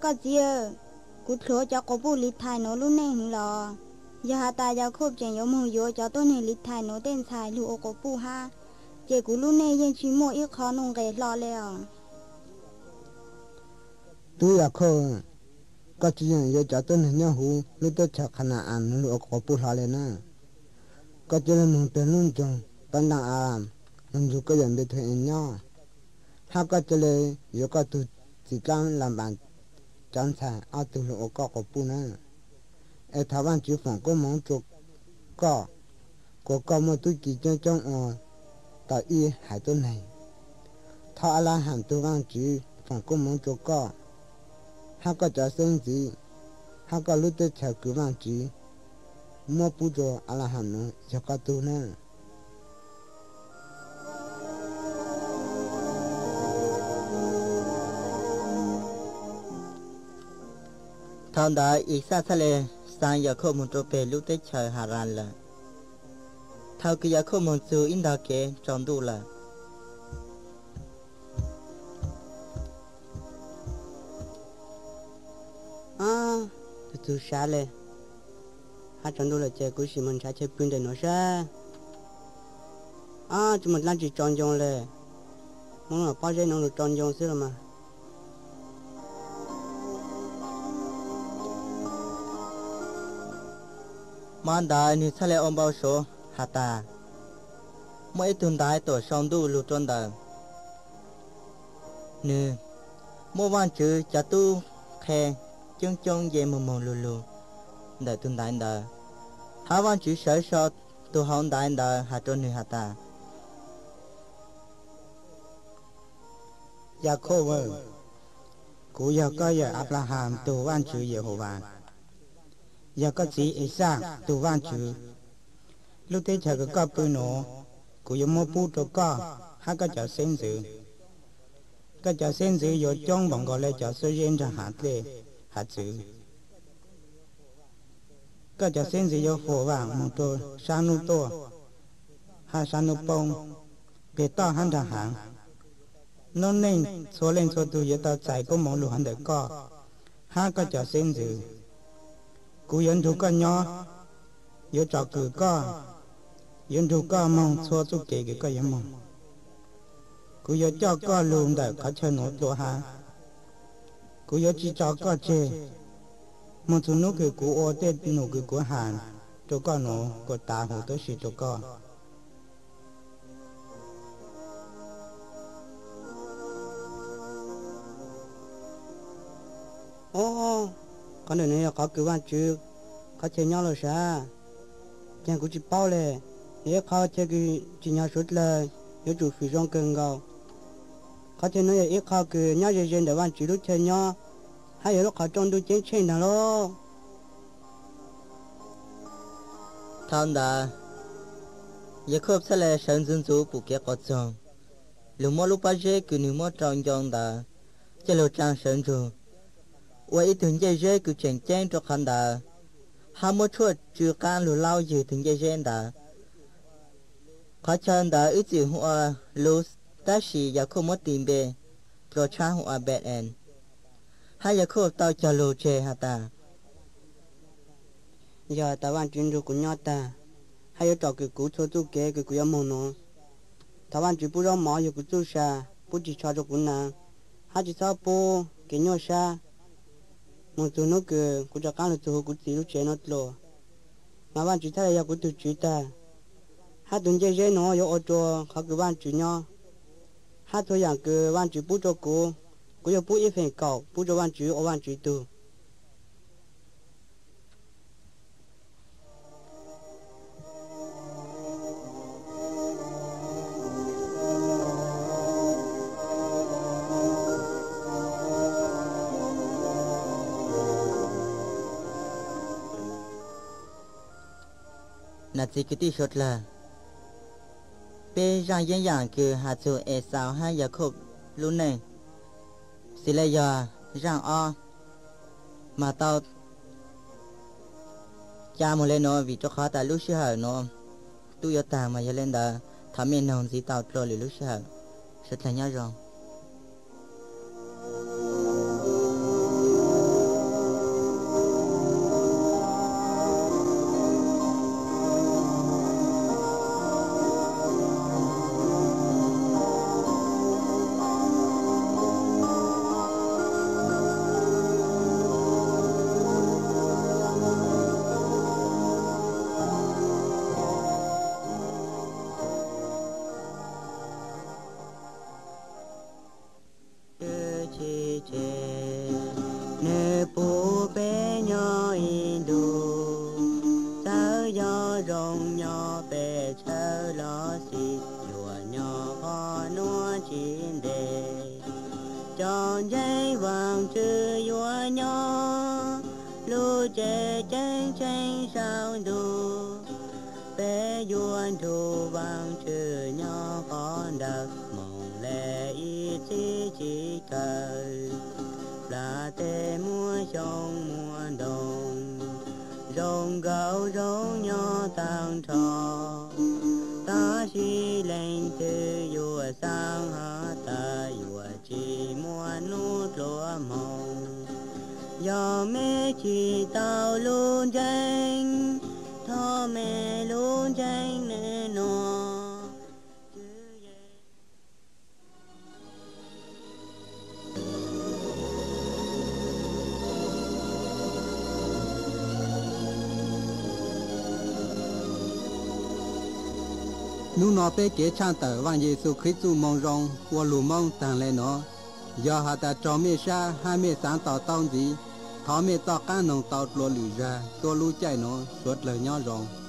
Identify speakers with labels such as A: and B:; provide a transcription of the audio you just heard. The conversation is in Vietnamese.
A: có gì cú thua cho cô bù lít thai nó luôn nè lò giờ ta giờ khốp chèn giống mù vô cho tôi này lít thai nó tên xài lu ô cô bù ha chị cú luôn nè yên chỉ mua ít khó nông ghé lo leo
B: tôi giờ khô có chuyện giờ cho tôi này nhau hú lúc tôi chắc khả năng ăn lu ô cô bù lo lên nè có chuyện mìnhเป็นรุ่นจงปันดังอารามมันอยู่ก็ยังเป็นเธอเองเนาะถ้าก็จะเลยอยู่ก็ตุจิตลำบากจันทร์เอาตุลูกก็ปูนะไอ้ทวันจีฝั่งก็มองจุกก็มาตุจีจ้องต่ออีหายตัวไหนถ้าอะไรหันตัววันจีฝั่งก็มองจุกก็ถ้าก็จะเส้นจีถ้าก็รู้ตัวเฉยคือวันจีมัวปูจออะไรหันนู้จะก็ตัวนั้น
C: ทางใดอีกสักทะเลสางอยากเข้ามันตัวเป็นลูกเตชายหารันละเท่ากับอยากเข้ามันสู่อินดาเกจอมดูละ
D: tu xa le hát chọn đồ là chơi của chị mình sẽ chơi pin để nó ra chúng mình làm gì chọn dòng le muốn là bao giờ nó được chọn dòng xíu mà
C: มันได้นี่ทะเลอมเบาโซหาตาเมื่อตุนได้ตัวซองดูลูจนเดิมนี่เมื่อวันจือจะตู้แข่จงเย่มองลูได้ตุนได้เดิมหาวันจือเฉยชดตัวห้องได้เดิมหาจนนี่หาตา
B: อยากโคเวอร์กูอยากก็อยากอับราฮัมตัววันจือเยโฮวาอยากก็สีอิสระตัววันจือลูกเตชะก็ปืนหนูกูยังมัวพูดตัวก็ฮักก็จะเส้นสือก็จะเส้นสืออยู่จ้องบังก็เลยจะซื้อเย็นจะหาเตะหาสือก็จะเส้นสืออยู่หัวว่างมองตัวสานุตัวหาสานุปงเปต้อหันทหารน้องเน่งโซเล่นโซตูอยู่ต่อใจก็มองหลวงเด็กก็ฮักก็จะเส้นสือกูยันถูกก็ย่ออยู่จอกือก็ยันถูกก็มองชัวสุเกกก็ยังมองกูยันจอก็ลุงแต่เขาเชิญหนูตัวหากูยันจีจอก็เจมองทุนุคือกูโอเตหนูคือกูหานตัวก็หนูก็ตาหูตัวสีตัวก็
D: โอ้con này này có cứ van chữ có chơi nhau rồi sao chẳng cũng chỉ bao lệ nếu có chơi cái chỉ nhau suốt lời nếu chủ phi trong cơn gạo có chơi nói ít có cứ nhau dễ để van chữ lúc chơi nhau hay lúc họ trong đôi chén chén nào lo
C: thằng đã giờ khớp sẽ là sản dân số phụ kiện có chồng lúc mà lúc bao giờ cứ nếu mà trong dòng đã chơi lột trang sản rồi vậy thường dây dây cứ chèn chén cho khán đà ham mua chuột chưa can lù lao gì thường dây dây đà khó chân đà ít gì hoa lú ta chỉ giờ không mất tiền bề rồi cha hoa bẹt en hai giờ không tao chờ lù chè hả ta
D: giờ ta van chuyên rồi của nhau ta hay ở trò cái cú cho tu kế cái cú mông nó ta van chuyên bù ra mỏ giờ cú tu sa bù chỉ cho cú na hai chỉ sao bù cái nhau sa một tuần nó cứ cũng cho cá được tuần cũng chỉ lúc chơi nó lo mà bạn chỉ thấy là cũng từ chỉ ta hai tuần chơi chơi nó có ô tô họ cứ bạn chỉ nhau hai tuần dạng cứ bạn chỉ bút cho cô có bút ít phần cầu bút cho bạn chỉ ở bạn chỉ từ
C: นาทีกิติชดละเป็นอย่างอย่างคือหาจูเอสาวให้ยาคบลุ้นหนึ่งสิเลยาร่างอ้อมาเตาจาโมเลโนวิจขาแต่ลูกเชื่อโนตุยตามาเยเลนดาทำเมนองสีเตาโตหรือลูกเชื่อสุดท้ายยารอง
D: chê nè bố bé nhỏ Indo sao gió rong nhỏ bé chờ lo xịt chùa nhỏ có nó chín đề chọn giấy vàng chữ vua nhỏ lu chê tranh tranh sao đủ bé yuan thu vàng chữ nhỏ con đặc mong lệ ít chỉ cờ là tê mua trong mua đồng rong gạo rong nhỏ tăng trò ta chỉ lên từ vua sang hạ ta vua chỉ mua nút lúa mồng giờ mẹ chỉ tao luôn tranh thọ mẹ luôn tranh nè nó
E: nu nó bé kế trang tờ vang Giêsu Christu mong rong qua lù mong tàng lên nó do hà ta cho mẹ sa hai mẹ sáng tỏ tông gì thọ mẹ tỏ cá nông tàu lúa lử ra tua lú chạy nó suốt lời nhỏ rong